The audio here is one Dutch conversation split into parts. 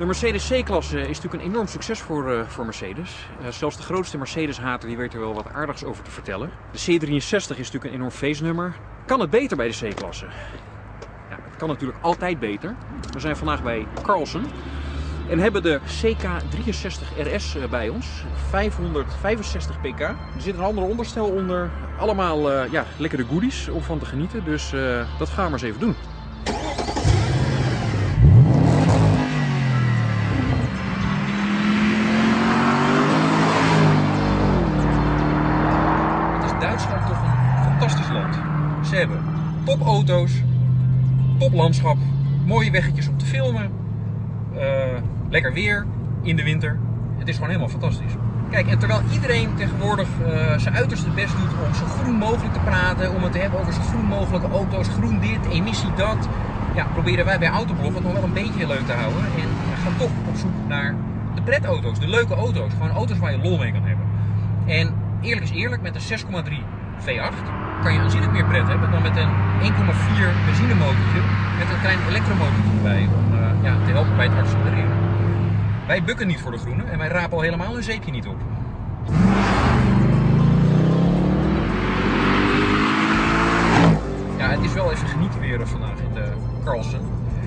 De Mercedes C-klasse is natuurlijk een enorm succes voor Mercedes. Zelfs de grootste Mercedes-hater die weet er wel wat aardigs over te vertellen. De C63 is natuurlijk een enorm feestnummer. Kan het beter bij de C-klasse? Ja, het kan natuurlijk altijd beter. We zijn vandaag bij Carlsen en hebben de CK63 RS bij ons. 565 pk. Er zit een ander onderstel onder. Allemaal ja, lekkere goodies om van te genieten. Dus dat gaan we maar eens even doen. Duitsland toch een fantastisch land. Ze hebben topauto's, toplandschap, mooie weggetjes om te filmen, lekker weer in de winter. Het is gewoon helemaal fantastisch. Kijk, en terwijl iedereen tegenwoordig zijn uiterste best doet om zo groen mogelijk te praten, om het te hebben over zo groen mogelijke auto's, groen dit, emissie dat, ja, proberen wij bij Autoblog het nog wel een beetje leuk te houden en gaan toch op zoek naar de pretauto's, de leuke auto's, gewoon auto's waar je lol mee kan hebben. En eerlijk is eerlijk, met een 6,3 V8 kan je aanzienlijk meer pret hebben dan met een 1,4 benzinemotortje met een klein elektromotortje erbij om ja, te helpen bij het accelereren. Wij bukken niet voor de groene en wij rapen al helemaal een zeepje niet op. Ja, het is wel even genieten weer vandaag in de Carlsen.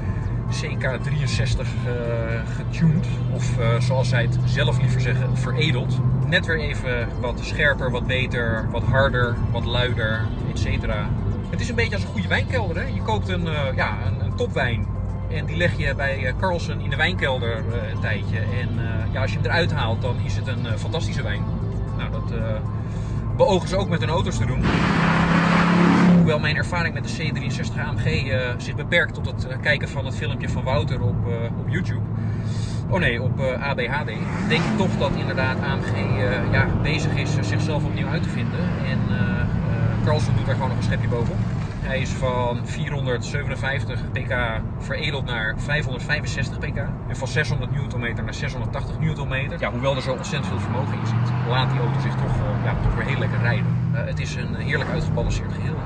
CK63 getuned, of zoals zij het zelf liever zeggen, veredeld. Net weer even wat scherper, wat beter, wat harder, wat luider, etc. Het is een beetje als een goede wijnkelder. Hè? Je koopt een topwijn en die leg je bij Carlsen in de wijnkelder een tijdje. En ja, als je hem eruit haalt, dan is het een fantastische wijn. Nou, dat beogen ze ook met hun auto's te doen. Hoewel mijn ervaring met de C63 AMG zich beperkt tot het kijken van het filmpje van Wouter op YouTube. Oh nee, op ABHD. Denk ik toch dat inderdaad AMG ja, bezig is zichzelf opnieuw uit te vinden. En Carlsen doet daar gewoon nog een schepje bovenop. Hij is van 457 pk veredeld naar 565 pk. En van 600 Nm naar 680 Nm. Ja, hoewel er zo ontzettend veel vermogen in zit, laat die auto zich toch, ja, toch weer heel lekker rijden. Het is een heerlijk uitgebalanceerd geheel.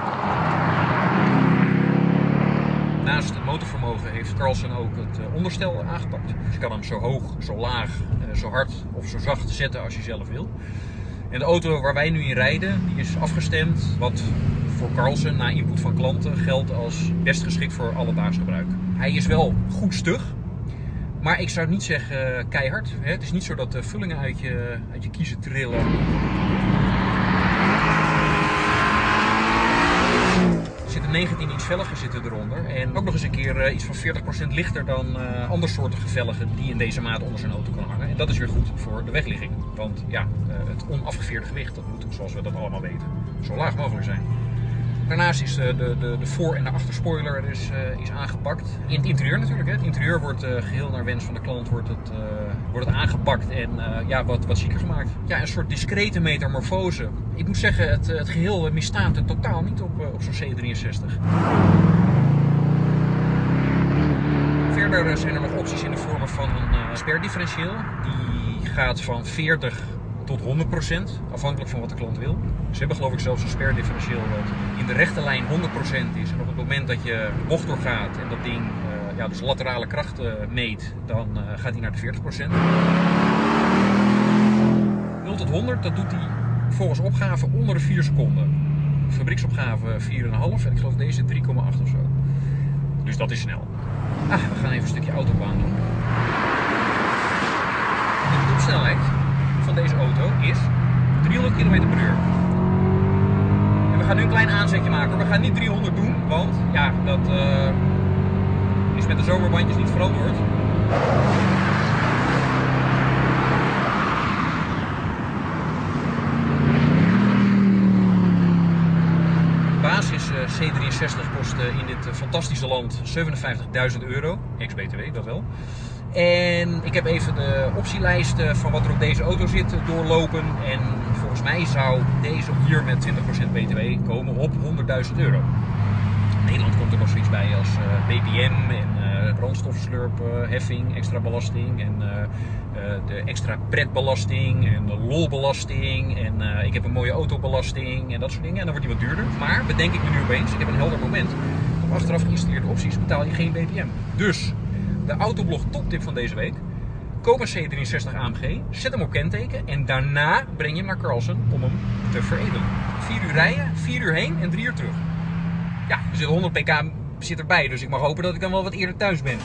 Naast het motorvermogen heeft Carlsen ook het onderstel aangepakt. Dus je kan hem zo hoog, zo laag, zo hard of zo zacht zetten als je zelf wil. En de auto waar wij nu in rijden, die is afgestemd wat voor Carlsen na input van klanten geldt als best geschikt voor alledaags gebruik. Hij is wel goed stug, maar ik zou niet zeggen keihard. Het is niet zo dat de vullingen uit je kiezen trillen. Er zitten 19 inch velgen zitten eronder en ook nog eens een keer iets van 40% lichter dan andersoortige velgen die in deze maat onder zijn auto kan hangen. En dat is weer goed voor de wegligging, want ja, het onafgeveerde gewicht dat moet, zoals we dat allemaal weten, zo laag mogelijk zijn. Daarnaast is de voor- en de achterspoiler is aangepakt. In het interieur natuurlijk. Hè. Het interieur wordt geheel naar wens van de klant wordt het aangepakt en ja, wat chiquer gemaakt. Ja, een soort discrete metamorfose. Ik moet zeggen, het geheel misstaat er totaal niet op zo'n C63. Verder zijn er nog opties in de vorm van een sperdifferentieel. Die gaat van 40 tot 100%, afhankelijk van wat de klant wil. Ze hebben geloof ik zelfs een sperdifferentieel wat in de rechte lijn 100% is. En op het moment dat je de bocht doorgaat en dat ding ja, dus laterale kracht meet, dan gaat hij naar de 40%. 0 tot 100, dat doet hij volgens opgave onder de 4 seconden. Fabrieksopgave 4,5 en ik geloof deze 3,8 of zo. Dus dat is snel. We gaan even een stukje autobaan doen. De topsnelheid van deze auto is 300 km per uur. En we gaan nu een klein aanzetje maken. We gaan niet 300 doen, want ja, dat is met de zomerbandjes niet verantwoord. Basis C63 kost in dit fantastische land €57.000, ex-BTW, dat wel. En ik heb even de optielijst van wat er op deze auto zit doorlopen. En volgens mij zou deze hier met 20% BTW komen op €100.000. In Nederland komt er nog zoiets bij als BPM en brandstofslurpheffing, extra belasting en de extra pretbelasting en de lolbelasting en ik heb een mooie autobelasting en dat soort dingen. En dan wordt die wat duurder. Maar bedenk ik me nu opeens, ik heb een helder moment. Op achteraf geïnstalleerde opties betaal je geen BPM. Dus de Autoblog toptip van deze week. Koop een C63 AMG, zet hem op kenteken en daarna breng je hem naar Carlsen om hem te veredelen. 4 uur rijden, 4 uur heen en 3 uur terug. Ja, er zit 100 pk zit erbij, dus ik mag hopen dat ik dan wel wat eerder thuis ben.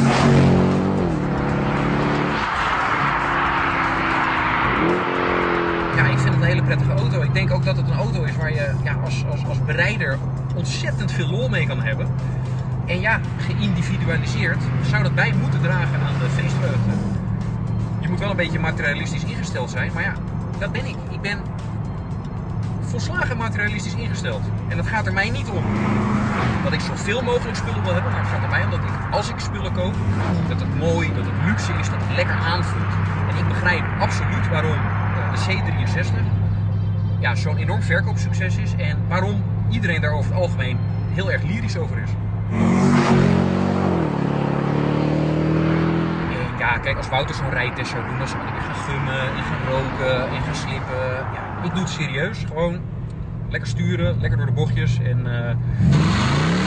Ja, ik vind het een hele prettige auto. Ik denk ook dat het een auto is waar je als berijder ontzettend veel lol mee kan hebben. En ja, geïndividualiseerd zou dat bij moeten dragen aan de feestvreugde. Je moet wel een beetje materialistisch ingesteld zijn, maar ja, dat ben ik. Ik ben volslagen materialistisch ingesteld. En dat gaat er mij niet om dat ik zoveel mogelijk spullen wil hebben, maar het gaat er mij om dat ik, als ik spullen koop, dat het mooi, dat het luxe is, dat het lekker aanvoelt. En ik begrijp absoluut waarom de C63 ja, zo'n enorm verkoopsucces is en waarom iedereen daar over het algemeen heel erg lyrisch over is. En ja, kijk, als Wouter zo'n rijtest zou doen, dan zou ik gaan gummen en gaan roken en gaan slippen. Ja, ik doe het serieus. Gewoon lekker sturen, lekker door de bochtjes en